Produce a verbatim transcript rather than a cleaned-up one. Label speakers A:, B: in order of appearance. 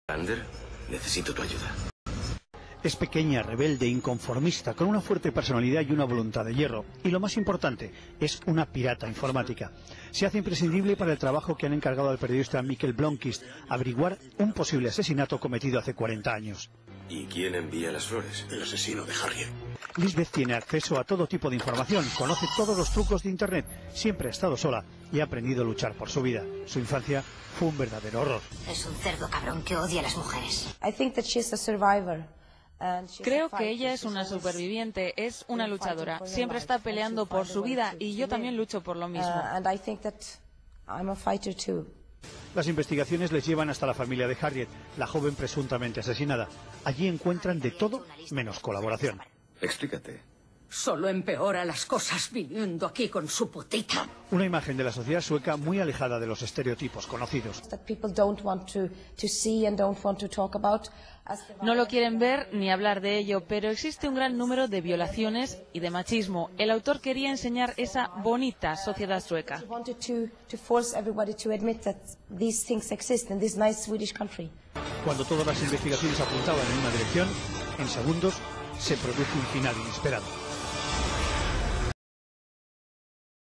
A: Ander, necesito tu ayuda.
B: Es pequeña, rebelde, inconformista, con una fuerte personalidad y una voluntad de hierro. Y lo más importante, es una pirata informática. Se hace imprescindible para el trabajo que han encargado al periodista Mikkel Blomkvist, averiguar un posible asesinato cometido hace cuarenta años.
A: ¿Y quién envía las flores?
C: El asesino de Harriet.
B: Lisbeth tiene acceso a todo tipo de información, conoce todos los trucos de Internet, siempre ha estado sola y ha aprendido a luchar por su vida. Su infancia fue un verdadero horror.
D: Es un cerdo cabrón que odia a las mujeres.
E: I think that she's a survivor.
F: Creo que ella es una superviviente, es una luchadora. Siempre está peleando por su vida y yo también lucho por lo mismo.
B: Las investigaciones les llevan hasta la familia de Harriet, la joven presuntamente asesinada. Allí encuentran de todo menos colaboración.
A: Explícate.
G: Solo empeora las cosas viniendo aquí con su putita.
B: Una imagen de la sociedad sueca muy alejada de los estereotipos conocidos.
F: No lo quieren ver ni hablar de ello, pero existe un gran número de violaciones y de machismo. El autor quería enseñar esa bonita sociedad sueca.
B: Cuando todas las investigaciones apuntaban en una dirección, en segundos se produce un final inesperado.